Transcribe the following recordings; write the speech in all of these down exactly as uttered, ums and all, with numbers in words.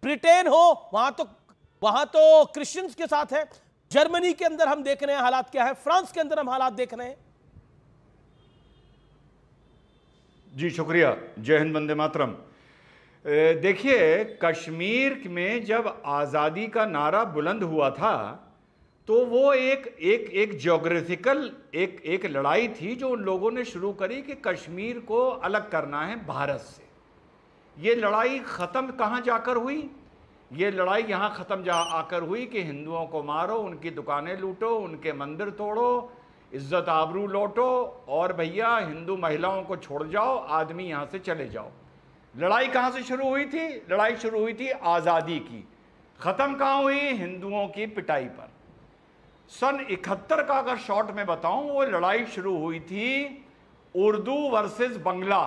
Britain हो वहां तो वहां तो क्रिश्चियंस के साथ है, जर्मनी के अंदर हम देख रहे हैं हालात क्या है, फ्रांस के अंदर हम हालात देख रहे हैं। जी शुक्रिया, जय हिंद, वंदे मातरम। देखिए, कश्मीर में जब आज़ादी का नारा बुलंद हुआ था तो वो एक एक एक ज्योग्राफिकल एक एक लड़ाई थी जो उन लोगों ने शुरू करी कि कश्मीर को अलग करना है भारत से। ये लड़ाई ख़त्म कहाँ जाकर हुई? ये लड़ाई यहाँ ख़त्म जा आकर हुई कि हिंदुओं को मारो, उनकी दुकानें लूटो, उनके मंदिर तोड़ो, इज्जत आबरू लौटो और भैया हिंदू महिलाओं को छोड़ जाओ, आदमी यहाँ से चले जाओ। लड़ाई कहाँ से शुरू हुई थी? लड़ाई शुरू हुई थी आज़ादी की। ख़त्म कहाँ हुई? हिंदुओं की पिटाई पर। सन इकहत्तर का अगर शॉर्ट में बताऊं, वो लड़ाई शुरू हुई थी उर्दू वर्सेस बंगला,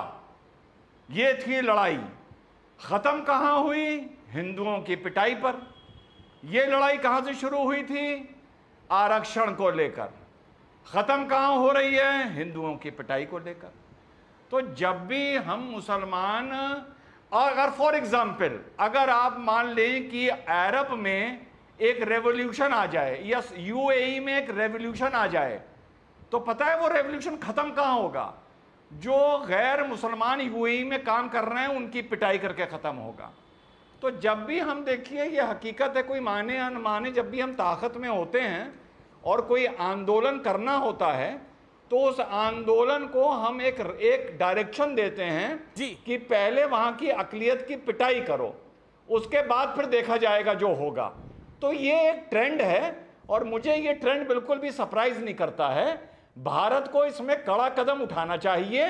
ये थी लड़ाई। ख़त्म कहाँ हुई? हिंदुओं की पिटाई पर। ये लड़ाई कहाँ से शुरू हुई थी? आरक्षण को लेकर। ख़त्म कहाँ हो रही है? हिंदुओं की पिटाई को लेकर। तो जब भी हम मुसलमान, अगर फॉर एग्जाम्पल अगर आप मान लें कि अरब में एक रेवोल्यूशन आ जाए या यूएई में एक रेवोल्यूशन आ जाए, तो पता है वो रेवोल्यूशन ख़त्म कहाँ होगा? जो गैर मुसलमान यूएई में काम कर रहे हैं उनकी पिटाई करके ख़त्म होगा। तो जब भी हम देखिए, ये हकीकत है, कोई माने अनमाने, जब भी हम ताकत में होते हैं और कोई आंदोलन करना होता है तो उस आंदोलन को हम एक एक डायरेक्शन देते हैं जी कि पहले वहाँ की अक़लियत की पिटाई करो, उसके बाद फिर देखा जाएगा जो होगा। तो ये एक ट्रेंड है और मुझे ये ट्रेंड बिल्कुल भी सरप्राइज नहीं करता है। भारत को इसमें कड़ा कदम उठाना चाहिए।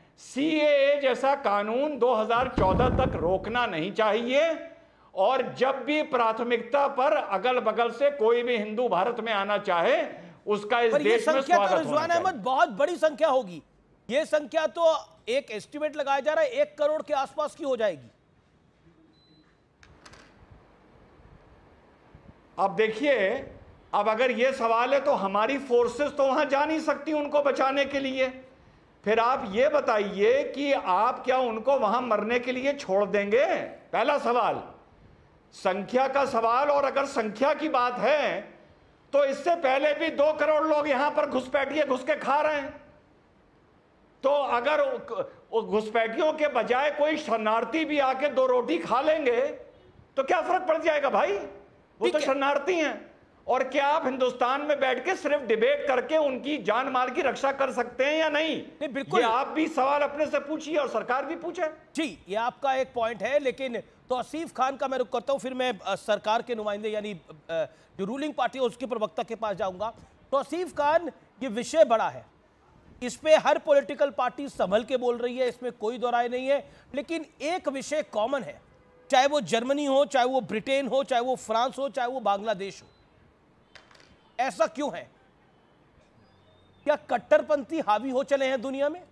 सीएए जैसा कानून दो हज़ार चौदह तक रोकना नहीं चाहिए और जब भी प्राथमिकता पर अगल बगल से कोई भी हिंदू भारत में आना चाहे उसका इस देश में स्वागत होना चाहिए। रिजवान अहमद, बहुत बड़ी संख्या होगी। ये संख्या तो एक एस्टिमेट लगाया जा रहा है एक करोड़ के आसपास की हो जाएगी। अब देखिए, अब अगर ये सवाल है तो हमारी फोर्सेस तो वहां जा नहीं सकती उनको बचाने के लिए। फिर आप ये बताइए कि आप क्या उनको वहां मरने के लिए छोड़ देंगे? पहला सवाल संख्या का सवाल। और अगर संख्या की बात है तो इससे पहले भी दो करोड़ लोग यहां पर घुसपैठिए घुस के खा रहे हैं। तो अगर घुसपैठियों के बजाय कोई शरणार्थी भी आके दो रोटी खा लेंगे तो क्या फर्क पड़ जाएगा भाई? वो तो शरणार्थी हैं। और क्या आप हिंदुस्तान में बैठ के सिर्फ डिबेट करके उनकी जान माल की रक्षा कर सकते हैं या नहीं? नहीं, बिल्कुल। ये आप भी सवाल अपने से पूछिए और सरकार भी पूछे। जी, ये आपका एक पॉइंट है, लेकिन तौसीफ खान का मैं रुख करता हूं, फिर मैं सरकार के नुमाइंदे यानी जो रूलिंग पार्टी है उसके प्रवक्ता के पास जाऊंगा। तौसीफ खान, ये विषय बड़ा है, इस पे हर पॉलिटिकल पार्टी संभल के बोल रही है, इसमें कोई दो राय नहीं है, लेकिन एक विषय कॉमन है, चाहे वो जर्मनी हो, चाहे वो ब्रिटेन हो, चाहे वो फ्रांस हो, चाहे वो बांग्लादेश हो। ऐसा क्यों है? क्या कट्टरपंथी हावी हो चले हैं दुनिया में?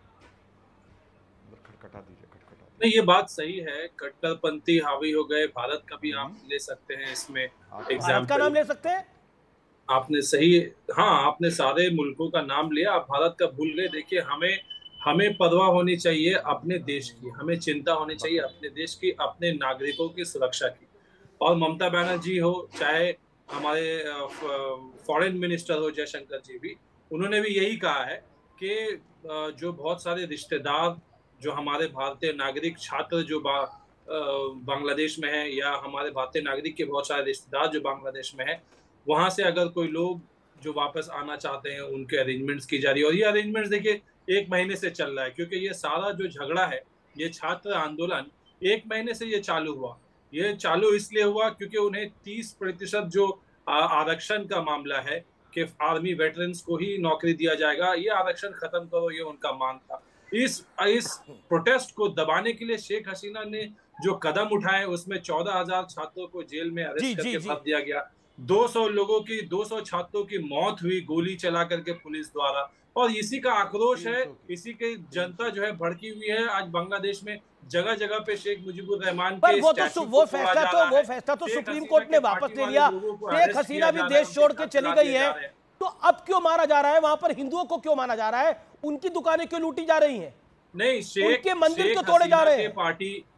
खटखटा दीजिए, खटखटा। नहीं, ये बात सही है, कट्टरपंथी हावी हो गए। भारत का भी आप ले सकते हैं इसमें एग्जाम्पल। भारत का नाम ले सकते हैं? आपने सही, हाँ, आपने सारे मुल्कों का नाम लिया, आप भारत का भूल गए। देखिए, हमें हमें परवाह होनी चाहिए अपने देश की, हमें चिंता होनी चाहिए अपने देश की, अपने नागरिकों की सुरक्षा की। और ममता बनर्जी हो, चाहे हमारे फॉरेन मिनिस्टर हो जयशंकर जी भी, उन्होंने भी यही कहा है कि जो बहुत सारे रिश्तेदार जो हमारे भारतीय नागरिक छात्र जो बा, बांग्लादेश में है, या हमारे भारतीय नागरिक के बहुत सारे रिश्तेदार जो बांग्लादेश में है, वहां से अगर कोई लोग जो वापस आना चाहते हैं उनके अरेंजमेंट्स की जा रही है। और ये अरेंजमेंट्स देखिए एक महीने से चल रहा है, क्योंकि ये सारा जो झगड़ा है, ये छात्र आंदोलन एक महीने से ये चालू हुआ। ये चालू इसलिए हुआ क्योंकि उन्हें तीस प्रतिशत जो आरक्षण का मामला है कि आर्मी वेटरन्स को ही नौकरी दिया जाएगा, ये आरक्षण खत्म करो, ये उनका मांग था। इस इस प्रोटेस्ट को दबाने के लिए शेख हसीना ने जो कदम उठाए, उसमें चौदह हजार छात्रों को जेल में अरेस्ट करके भर दिया गया। दो सौ लोगों की, दो सौ छात्रों की मौत हुई गोली चला करके पुलिस द्वारा। और इसी का आक्रोश है, इसी की जनता जो है भड़की हुई है। आज बांग्लादेश में जगह जगह पे शेख मुजीबुर रहमान के वो तो वो फैसला तो वो फैसला तो सुप्रीम कोर्ट ने वापस ले लिया। शेख हसीना भी देश छोड़ के चली गई है, तो अब क्यों मारा जा रहा है? वहां पर हिंदुओं को क्यों मारा जा रहा है? उनकी दुकानें क्यों लूटी जा रही हैं? नहीं, शेख उनके मंदिर क्यों तोड़े जा रहे हैं? पार्टी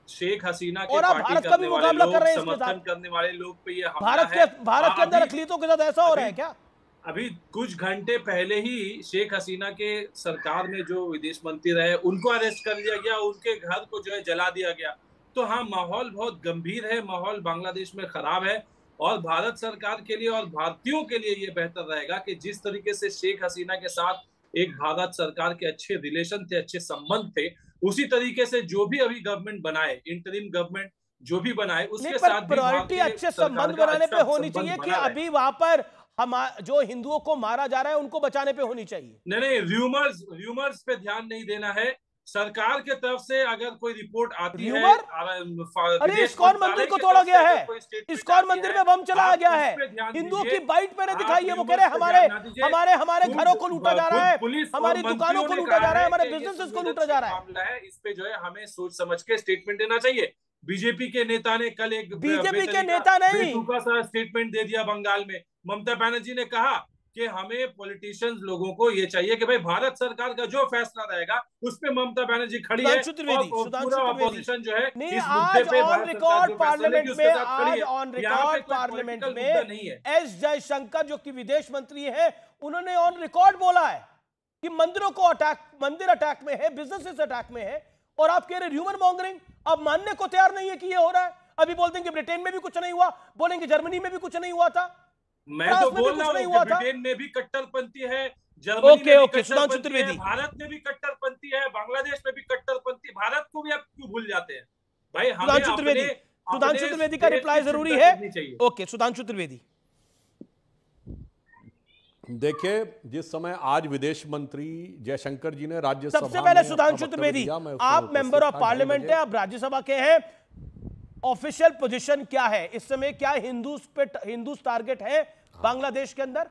शेख हसीना के और आप पार्टी भारत का भी करने वाले मुकाबला लोग, कर रहे हैं इसके समर्थन साथ। करने वाले लोग पे ये हमला भारत है। के भारत के अंदर अभी- अकलीतों के साथ ऐसा हो रहा है क्या? अभी कुछ घंटे पहले ही शेख हसीना के सरकार में जो विदेश मंत्री रहे उनको अरेस्ट कर लिया गया, उनके घर को जो है जला दिया गया। तो हाँ, माहौल बहुत गंभीर है, माहौल बांग्लादेश में खराब है। और भारत सरकार के लिए और भारतीयों के लिए ये बेहतर रहेगा कि जिस तरीके से शेख हसीना के साथ एक भारत सरकार के अच्छे रिलेशन थे, अच्छे संबंध थे, उसी तरीके से जो भी अभी गवर्नमेंट बनाए, इंटरिम गवर्नमेंट जो भी बनाए, उसके साथ भी प्रायोरिटी अच्छे संबंध बनाने पे होनी चाहिए कि अभी वहां पर हम जो हिंदुओं को मारा जा रहा है उनको बचाने पे होनी चाहिए। नहीं नहीं, र्यूमर्स र्यूमर्स पे ध्यान नहीं देना है। सरकार के तरफ से अगर कोई रिपोर्ट आती है, अरे इस्कॉन मंदिर को तोड़ा गया है, इस्कॉन मंदिर में बम चलाया गया है, हिंदुओं की बाइट मैंने दिखाई है, वो कह रहे हमारे हमारे हमारे घरों को लूटा जा रहा है, हमारी दुकानों को लूटा जा रहा है, हमारे बिजनेसेस को लूटा जा रहा है। इस पे जो है हमें सोच समझ के स्टेटमेंट देना चाहिए। बीजेपी के नेता ने कल एक बीजेपी के नेता नहीं सा स्टेटमेंट दे दिया बंगाल में। ममता बनर्जी ने कहा कि हमें पॉलिटिशियंस लोगों को ये चाहिए कि भाई भारत सरकार का जो फैसला रहेगा उस पे ममता बनर्जी खड़ी है और पूरा अपोजिशन जो है नहीं, आज ऑन रिकॉर्ड पार्लियामेंट में आज ऑन रिकॉर्ड पार्लियामेंट में एस जयशंकर जो कि विदेश मंत्री है, उन्होंने ऑन रिकॉर्ड बोला है कि मंदिरों को अटैक, मंदिर अटैक में है, बिजनेसेस अटैक में है, और आप कह रहे ह्यूमन मॉन्गरिंग। आप मानने को तैयार नहीं है कि ये हो रहा है। अभी बोलते हैं कि ब्रिटेन में भी कुछ नहीं हुआ, बोलेंगे जर्मनी में भी कुछ नहीं हुआ था, मैं तो बोल रहा हूं कि ब्रिटेन में भी कट्टरपंथी है, जर्मनी ओके, में भी सुधांशु कट्टरपंथी है, भारत में भी कट्टरपंथी है, बांग्लादेश में भी कट्टरपंथी। भारत को भी आप क्यों भूल जाते हैं भाई? सुधांशु त्रिवेदी, सुधांशु त्रिवेदी का रिप्लाई जरूरी है। ओके, सुधांशु त्रिवेदी। देखिए, जिस समय आज विदेश मंत्री जयशंकर जी ने राज्यसभा सबसे पहले सुधांशु त्रिवेदी, आप मेंबर ऑफ पार्लियामेंट है, आप राज्यसभा के हैं, ऑफिशियल पोजीशन क्या है इस समय? क्या हिंदू पे हिंदू टारगेट है बांग्लादेश के अंदर?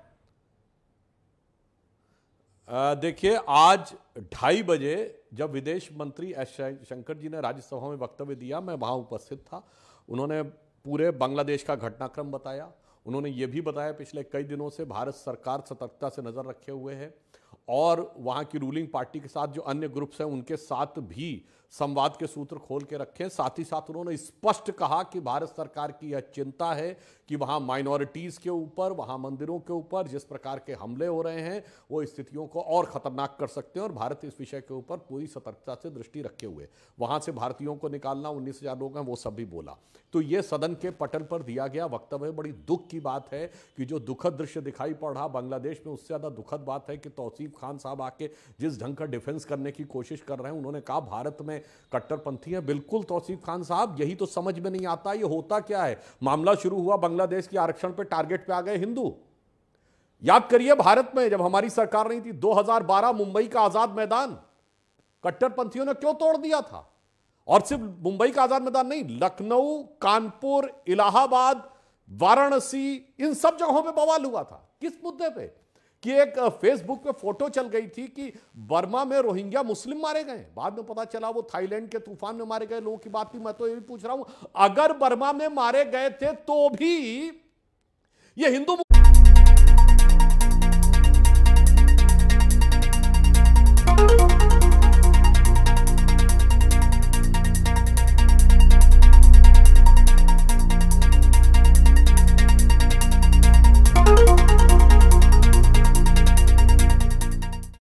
देखिए, आज ढाई बजे जब विदेश मंत्री एस शंकर जी ने राज्यसभा में वक्तव्य दिया, मैं वहां उपस्थित था। उन्होंने पूरे बांग्लादेश का घटनाक्रम बताया। उन्होंने ये भी बताया पिछले कई दिनों से भारत सरकार सतर्कता से नजर रखे हुए है और वहां की रूलिंग पार्टी के साथ जो अन्य ग्रुप्स हैं उनके साथ भी संवाद के सूत्र खोल के रखे। साथ ही साथ उन्होंने स्पष्ट कहा कि भारत सरकार की यह चिंता है कि वहां माइनॉरिटीज के ऊपर, वहां मंदिरों के ऊपर जिस प्रकार के हमले हो रहे हैं वो स्थितियों को और खतरनाक कर सकते हैं और भारत इस विषय के ऊपर पूरी सतर्कता से दृष्टि रखे हुए वहां से भारतीयों को निकालना, उन्नीस हजार लोग हैं वो सब भी बोला। तो ये सदन के पटल पर दिया गया वक्तव्य। बड़ी दुख की बात है कि जो दुखद दृश्य दिखाई पड़ रहा बांग्लादेश में, उससे ज्यादा दुखद बात है कि तौसीफ खान साहब आके जिस ढंग का डिफेंस करने की कोशिश कर रहे हैं। उन्होंने कहा भारत में कट्टरपंथी है। बिल्कुल तौसीफ खान साहब, यही तो समझ में नहीं आता ये होता क्या है। मामला शुरू हुआ बांग्लादेश के आरक्षण पे, टारगेट पे आ गए हिंदू। याद करिए भारत में जब हमारी सरकार नहीं थी, दो हज़ार बारह मुंबई का आजाद मैदान कट्टरपंथियों ने क्यों तोड़ दिया था? और सिर्फ मुंबई का आजाद मैदान नहीं, लखनऊ, कानपुर, इलाहाबाद, वाराणसी, इन सब जगहों पे बवाल हुआ था। किस मुद्दे पे? कि एक फेसबुक पे फोटो चल गई थी कि बर्मा में रोहिंग्या मुस्लिम मारे गए। बाद में पता चला वो थाईलैंड के तूफान में मारे गए लोगों की बात थी। मैं तो ये भी पूछ रहा हूं, अगर बर्मा में मारे गए थे तो भी ये हिंदू